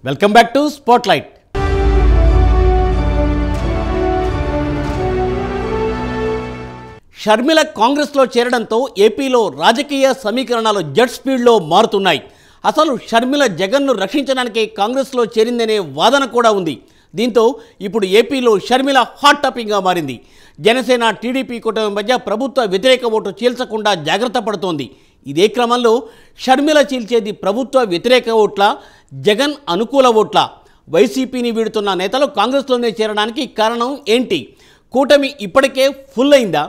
Welcome back to spotlight. Sharmila కాంగ్రెస్లో చేరడంతో ఏపీలో రాజకీయ సమీకరణాలు జెట్ స్పీడ్లో మారుతున్నాయి. అసలు షర్మిల జగన్ను రక్షించడానికి కాంగ్రెస్లో చేరిందనే వాదన కూడా ఉంది. దీంతో ఇప్పుడు ఏపీలో షర్మిల హాట్ టాపిక్గా మారింది. జనసేన టీడీపీ కూటమి మధ్య ప్రభుత్వ వ్యతిరేక ఓటు చీల్చకుండా జాగ్రత్త పడుతోంది. ఇదే క్రమంలో షర్మిల చీల్చేది ప్రభుత్వ వ్యతిరేక ఓట్ల, జగన్ అనుకూల ఓట్ల? వైసీపీని వీడుతున్న నేతలు కాంగ్రెస్లోనే చేరడానికి కారణం ఏంటి? కూటమి ఇప్పటికే ఫుల్ అయిందా?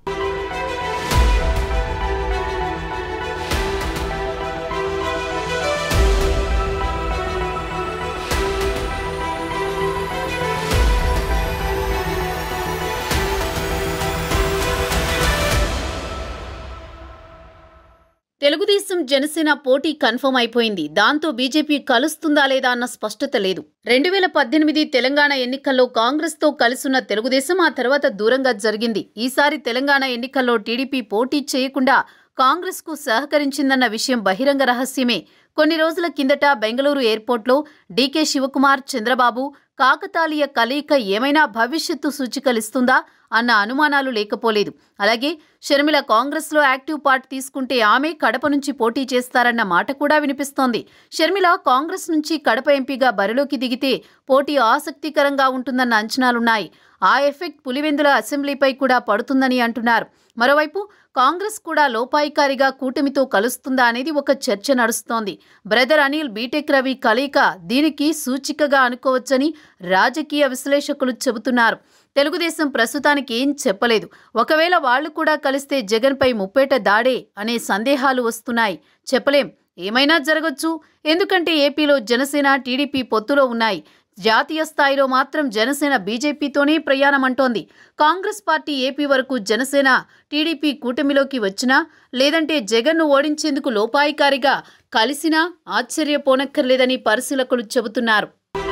తెలుగుదేశం జనసేన పోటీ కన్ఫర్మ్ అయిపోయింది. దాంతో బీజేపీ కలుస్తుందా లేదా అన్న స్పష్టత లేదు. 2018 తెలంగాణ ఎన్నికల్లో కాంగ్రెస్తో కలిసున్న తెలుగుదేశం ఆ తర్వాత దూరంగా జరిగింది. ఈసారి తెలంగాణ ఎన్నికల్లో టీడీపీ పోటీ చేయకుండా కాంగ్రెస్కు సహకరించిందన్న విషయం బహిరంగ రహస్యమే. కొన్ని రోజుల కిందట బెంగళూరు ఎయిర్పోర్ట్లో డీకే శివకుమార్, చంద్రబాబు కాకతాళీయ కలయిక ఏమైనా భవిష్యత్తు సూచికలిస్తుందా అన్న అనుమానాలు లేకపోలేదు. అలాగే షర్మిల కాంగ్రెస్లో యాక్టివ్ పార్ట్ తీసుకుంటే ఆమె కడప నుంచి పోటీ చేస్తారన్న మాట కూడా వినిపిస్తోంది. షర్మిల కాంగ్రెస్ నుంచి కడప ఎంపీగా బరిలోకి దిగితే పోటీ ఆసక్తికరంగా ఉంటుందన్న అంచనాలున్నాయి. ఆ ఎఫెక్ట్ పులివెందుల అసెంబ్లీపై కూడా పడుతుందని అంటున్నారు. మరోవైపు కాంగ్రెస్ కూడా లోపాయికారిగా కూటమితో కలుస్తుందా అనేది ఒక చర్చ నడుస్తోంది. బ్రదర్ అనిల్, బీటెక్ రవి కలయిక దీనికి సూచికగా అనుకోవచ్చని రాజకీయ విశ్లేషకులు చెబుతున్నారు. తెలుగుదేశం ప్రస్తుతానికి ఏం చెప్పలేదు. ఒకవేళ వాళ్లు కూడా కలిస్తే జగన్పై ముప్పేట దాడే అనే సందేహాలు వస్తున్నాయి. చెప్పలేం, ఏమైనా జరగొచ్చు. ఎందుకంటే ఏపీలో జనసేన టీడీపీ పొత్తులో ఉన్నాయి. జాతీయ స్థాయిలో మాత్రం జనసేన బీజేపీతోనే ప్రయాణమంటోంది. కాంగ్రెస్ పార్టీ ఏపీ వరకు జనసేన టీడీపీ కూటమిలోకి వచ్చినా, లేదంటే జగన్ను ఓడించేందుకు లోపాయికారిగా కలిసినా ఆశ్చర్యపోనక్కర్లేదని పరిశీలకులు చెబుతున్నారు.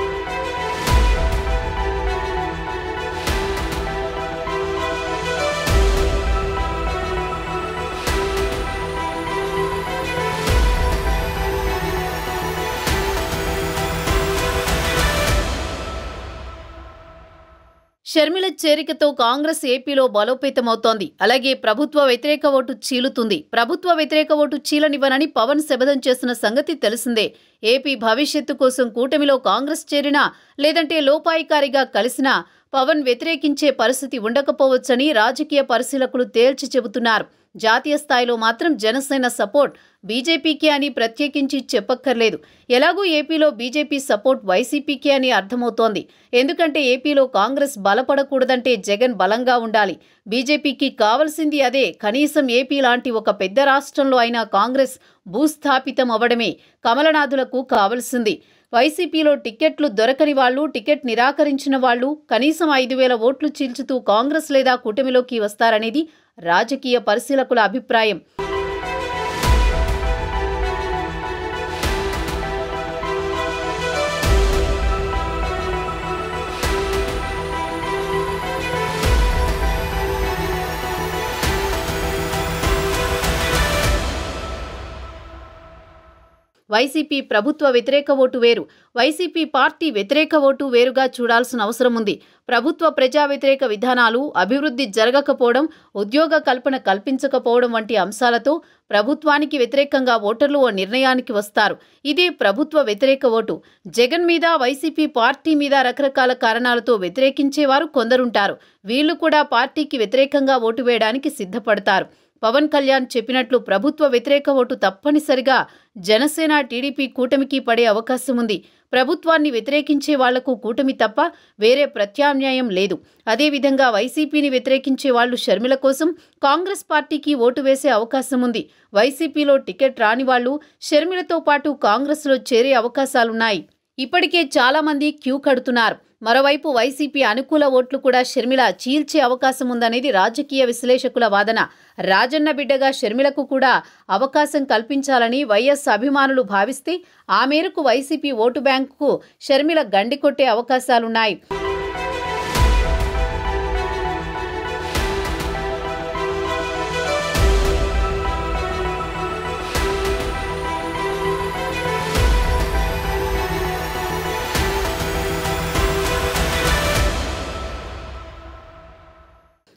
షర్మిల చేరికతో కాంగ్రెస్ ఏపీలో బలోపేతమవుతోంది. అలాగే ప్రభుత్వ వ్యతిరేక ఓటు చీలుతుంది. ప్రభుత్వ వ్యతిరేక ఓటు చీలనివ్వనని పవన్ శపథం చేసిన సంగతి తెలిసిందే. ఏపీ భవిష్యత్తు కోసం కూటమిలో కాంగ్రెస్ చేరినా, లేదంటే లోపాయికారిగా కలిసినా పవన్ వ్యతిరేకించే పరిస్థితి ఉండకపోవచ్చని రాజకీయ పరిశీలకులు తేల్చి చెబుతున్నారు. జాతీయ స్థాయిలో మాత్రం జనసేన సపోర్ట్ బీజేపీకే అని ప్రత్యేకించి చెప్పక్కర్లేదు. ఎలాగూ ఏపీలో బీజేపీ సపోర్ట్ వైసీపీకే అని అర్థమవుతోంది. ఎందుకంటే ఏపీలో కాంగ్రెస్ బలపడకూడదంటే జగన్ బలంగా ఉండాలి. బీజేపీకి కావలసింది అదే. కనీసం ఏపీ లాంటి ఒక పెద్ద రాష్ట్రంలో అయినా కాంగ్రెస్ భూస్థాపితం అవ్వడమే కమలనాథులకు కావలసింది. వైసీపీలో టికెట్లు దొరకని వాళ్లు, టికెట్ నిరాకరించిన వాళ్లు కనీసం 5,000 ఓట్లు చీల్చుతూ కాంగ్రెస్ లేదా కూటమిలోకి వస్తారనేది రాజకీయ పరిశీలకుల అభిప్రాయం. వైసీపీ ప్రభుత్వ వ్యతిరేక ఓటు వేరు, వైసీపీ పార్టీ వ్యతిరేక ఓటు వేరుగా చూడాల్సిన అవసరం ఉంది. ప్రభుత్వ ప్రజా వ్యతిరేక విధానాలు, అభివృద్ధి జరగకపోవడం, ఉద్యోగ కల్పన కల్పించకపోవడం వంటి అంశాలతో ప్రభుత్వానికి వ్యతిరేకంగా ఓటర్లు ఓ నిర్ణయానికి వస్తారు. ఇదే ప్రభుత్వ వ్యతిరేక ఓటు. జగన్ మీద, వైసీపీ పార్టీ మీద రకరకాల కారణాలతో వ్యతిరేకించేవారు కొందరుంటారు. వీళ్లు కూడా పార్టీకి వ్యతిరేకంగా ఓటు వేయడానికి సిద్ధపడతారు. పవన్ కళ్యాణ్ చెప్పినట్లు ప్రభుత్వ వ్యతిరేక ఓటు తప్పనిసరిగా జనసేన టీడీపీ కూటమికి పడే అవకాశం ఉంది. ప్రభుత్వాన్ని వ్యతిరేకించే వాళ్లకు కూటమి తప్ప వేరే ప్రత్యామ్నాయం లేదు. అదేవిధంగా వైసీపీని వ్యతిరేకించే వాళ్లు షర్మిల కోసం కాంగ్రెస్ పార్టీకి ఓటు వేసే అవకాశం ఉంది. వైసీపీలో టికెట్ రాని వాళ్లు షర్మిలతో పాటు కాంగ్రెస్లో చేరే అవకాశాలున్నాయి. ఇప్పటికే చాలా మంది క్యూ కడుతున్నారు. మరోవైపు వైసీపీ అనుకూల ఓట్లు కూడా షర్మిల చీల్చే అవకాశం ఉందనేది రాజకీయ విశ్లేషకుల వాదన. రాజన్న బిడ్డగా షర్మిలకు కూడా అవకాశం కల్పించాలని వైఎస్ అభిమానులు భావిస్తే ఆ మేరకు వైసీపీ ఓటు బ్యాంకుకు షర్మిల గండి కొట్టే అవకాశాలున్నాయి.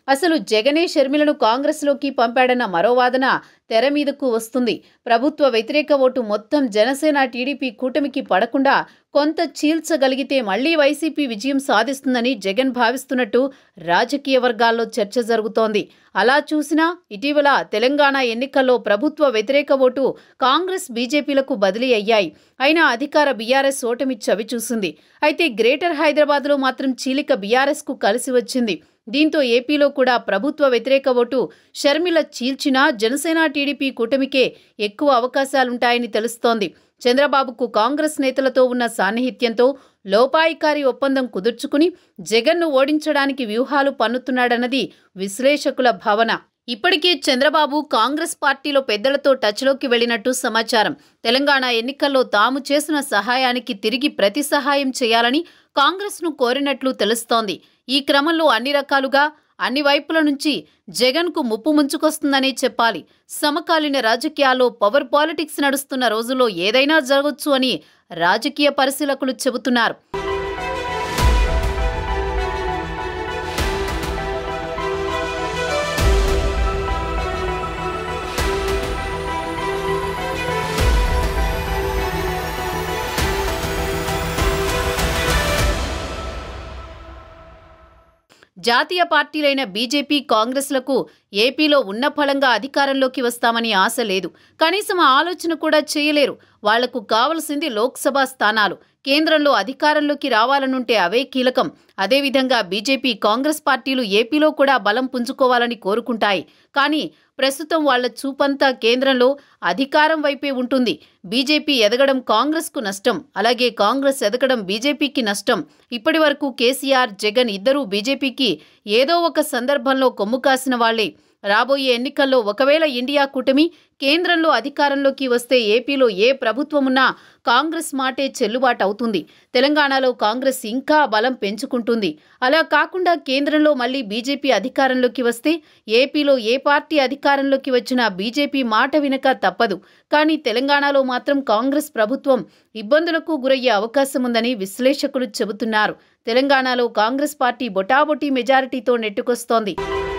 అసలు జగనే షర్మిలను కాంగ్రెస్లోకి పంపాడన్న మరో వాదన తెర మీదకు వస్తుంది. ప్రభుత్వ వ్యతిరేక ఓటు మొత్తం జనసేన టీడీపీ కూటమికి పడకుండా కొంత చీల్చగలిగితే మళ్లీ వైసీపీ విజయం సాధిస్తుందని జగన్ భావిస్తున్నట్టు రాజకీయ వర్గాల్లో చర్చ జరుగుతోంది. అలా చూసినా ఇటీవల తెలంగాణ ఎన్నికల్లో ప్రభుత్వ వ్యతిరేక ఓటు కాంగ్రెస్ బీజేపీలకు బదిలీ అయ్యాయి. అయినా అధికార బీఆర్ఎస్ ఓటమి చవిచూసింది. అయితే గ్రేటర్ హైదరాబాద్లో మాత్రం చీలిక బీఆర్ఎస్కు కలిసి వచ్చింది. దీంతో ఏపీలో కూడా ప్రభుత్వ వ్యతిరేక ఓటు షర్మిల చీల్చినా జనసేన టీడీపీ కూటమికే ఎక్కువ అవకాశాలుంటాయని తెలుస్తోంది. చంద్రబాబుకు కాంగ్రెస్ నేతలతో ఉన్న సాన్నిహిత్యంతో లోపాయికారి ఒప్పందం కుదుర్చుకుని జగన్ను ఓడించడానికి వ్యూహాలు పన్నుతున్నాడన్నది విశ్లేషకుల భావన. ఇప్పటికే చంద్రబాబు కాంగ్రెస్ పార్టీలో పెద్దలతో టచ్లోకి వెళ్లినట్టు సమాచారం. తెలంగాణ ఎన్నికల్లో తాము చేసిన సహాయానికి తిరిగి ప్రతి సహాయం చేయాలని కాంగ్రెస్ను కోరినట్లు తెలుస్తోంది. ఈ క్రమంలో అన్ని రకాలుగా అన్ని వైపుల నుంచి జగన్కు ముప్పు ముంచుకొస్తుందనే చెప్పాలి. సమకాలీన రాజకీయాల్లో పవర్ పాలిటిక్స్ నడుస్తున్న రోజుల్లో ఏదైనా జరగొచ్చు అని రాజకీయ పరిశీలకులు చెబుతున్నారు. జాతీయ పార్టీలైన బీజేపీ, కాంగ్రెస్లకు ఏపీలో ఉన్న ఫలంగా అధికారంలోకి వస్తామని ఆశ లేదు. కనీసం ఆలోచన కూడా చేయలేరు. వాళ్లకు కావలసింది లోక్సభ స్థానాలు. కేంద్రంలో అధికారంలోకి రావాలనుంటే అవే కీలకం. అదేవిధంగా బీజేపీ, కాంగ్రెస్ పార్టీలు ఏపీలో కూడా బలం పుంజుకోవాలని కోరుకుంటాయి. కానీ ప్రస్తుతం వాళ్ల చూపంతా కేంద్రంలో అధికారం వైపే ఉంటుంది. బీజేపీ ఎదగడం కాంగ్రెస్కు నష్టం, అలాగే కాంగ్రెస్ ఎదగడం బీజేపీకి నష్టం. ఇప్పటి వరకు కేసీఆర్, జగన్ ఇద్దరూ బీజేపీకి ఏదో ఒక సందర్భంలో కొమ్ము కాసిన వాళ్లే. రాబోయే ఎన్నికల్లో ఒకవేళ ఇండియా కూటమి కేంద్రంలో అధికారంలోకి వస్తే ఏపీలో ఏ ప్రభుత్వమున్నా కాంగ్రెస్ మాటే చెల్లుబాటవుతుంది. తెలంగాణలో కాంగ్రెస్ ఇంకా బలం పెంచుకుంటుంది. అలా కాకుండా కేంద్రంలో మళ్లీ బీజేపీ అధికారంలోకి వస్తే ఏపీలో ఏ పార్టీ అధికారంలోకి వచ్చినా బీజేపీ మాట వినక తప్పదు. కానీ తెలంగాణలో మాత్రం కాంగ్రెస్ ప్రభుత్వం ఇబ్బందులకు గురయ్యే అవకాశం ఉందని విశ్లేషకులు చెబుతున్నారు. తెలంగాణలో కాంగ్రెస్ పార్టీ బొటాబొటీ మెజారిటీతో నెట్టుకొస్తోంది.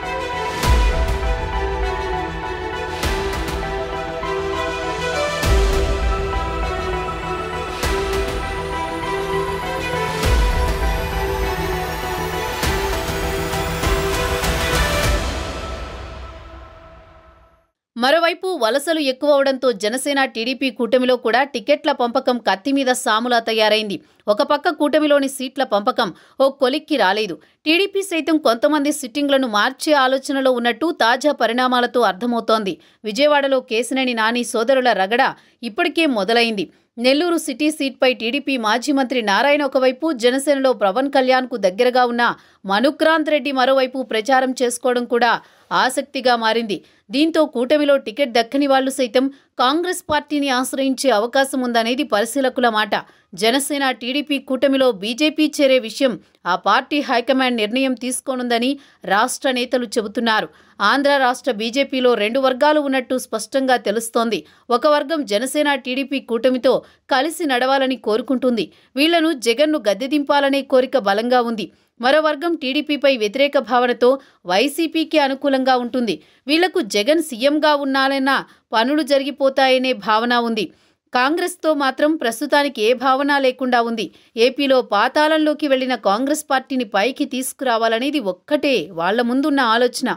మరోవైపు వలసలు ఎక్కువవడంతో జనసేన టీడీపీ కూటమిలో కూడా టికెట్ల పంపకం కత్తి మీద సాములా తయారైంది. ఒక పక్క కూటమిలోని సీట్ల పంపకం ఓ కొలిక్కి రాలేదు. టీడీపీ సైతం కొంతమంది సిట్టింగ్లను మార్చే ఆలోచనలో ఉన్నట్టు తాజా పరిణామాలతో అర్థమవుతోంది. విజయవాడలో కేశినేని నాని సోదరుల రగడ ఇప్పటికే మొదలైంది. నెల్లూరు సిటీ సీట్పై టీడీపీ మాజీ మంత్రి నారాయణ ఒకవైపు, జనసేనలో పవన్ కళ్యాణ్కు దగ్గరగా ఉన్న మనుక్రాంత్ రెడ్డి మరోవైపు ప్రచారం చేసుకోవడం కూడా ఆసక్తిగా మారింది. దీంతో కూటమిలో టికెట్ దక్కని వాళ్లు సైతం కాంగ్రెస్ పార్టీని ఆశ్రయించే అవకాశం ఉందనేది పరిశీలకుల మాట. జనసేన టీడీపీ కూటమిలో బీజేపీ చేరే విషయం ఆ పార్టీ హైకమాండ్ నిర్ణయం తీసుకోనుందని రాష్ట్ర నేతలు చెబుతున్నారు. ఆంధ్ర రాష్ట్ర బీజేపీలో రెండు వర్గాలు ఉన్నట్టు స్పష్టంగా తెలుస్తోంది. ఒక వర్గం జనసేన టీడీపీ కూటమితో కలిసి నడవాలని కోరుకుంటుంది. వీళ్లను జగన్ను గద్దెదింపాలనే కోరిక బలంగా ఉంది. మరో వర్గం టీడీపీపై వ్యతిరేక భావనతో వైసీపీకి అనుకూలంగా ఉంటుంది. వీళ్లకు జగన్ సీఎంగా ఉన్నాలన్న పనులు జరిగిపోతాయనే భావన ఉంది. కాంగ్రెస్తో మాత్రం ప్రస్తుతానికి ఏ భావన లేకుండా ఉంది. ఏపీలో పాతాళంలోకి వెళ్లిన కాంగ్రెస్ పార్టీని పైకి తీసుకురావాలనేది ఒక్కటే వాళ్ల ముందున్న ఆలోచన.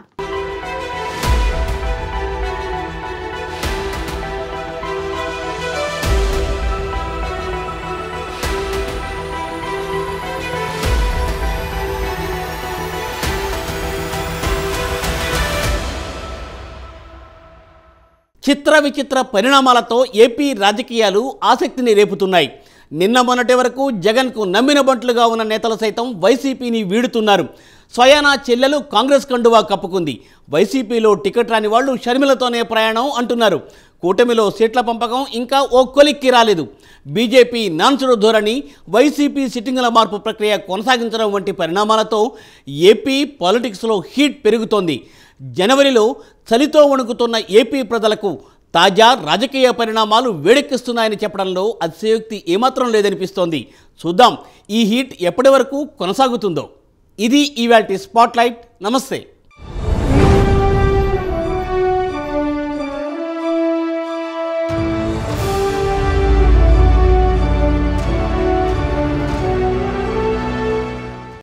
చిత్ర విచిత్ర పరిణామాలతో ఏపీ రాజకీయాలు ఆసక్తిని రేపుతున్నాయి. నిన్న మొన్నటి వరకు జగన్కు నమ్మిన బంట్లుగా ఉన్న నేతలు సైతం వైసీపీని వీడుతున్నారు. స్వయానా చెల్లెలు కాంగ్రెస్ కండువా కప్పుకుంది. వైసీపీలో టికెట్ రాని వాళ్ళు షర్మిలతోనే ప్రయాణం అంటున్నారు. కూటమిలో సీట్ల పంపకం ఇంకా ఓ కొలిక్కి రాలేదు. బీజేపీ నాన్సుడు ధోరణి, వైసీపీ సిట్టింగుల మార్పు ప్రక్రియ కొనసాగించడం వంటి పరిణామాలతో ఏపీ పాలిటిక్స్లో హీట్ పెరుగుతోంది. జనవరిలో చలితో వణుకుతున్న ఏపీ ప్రజలకు తాజా రాజకీయ పరిణామాలు వేడెక్కిస్తున్నాయని చెప్పడంలో అతిశయోక్తి ఏమాత్రం లేదనిపిస్తోంది. చూద్దాం ఈ హీట్ ఎప్పటి వరకు కొనసాగుతుందో. ఇది ఇవాల్టి స్పాట్లైట్. నమస్తే.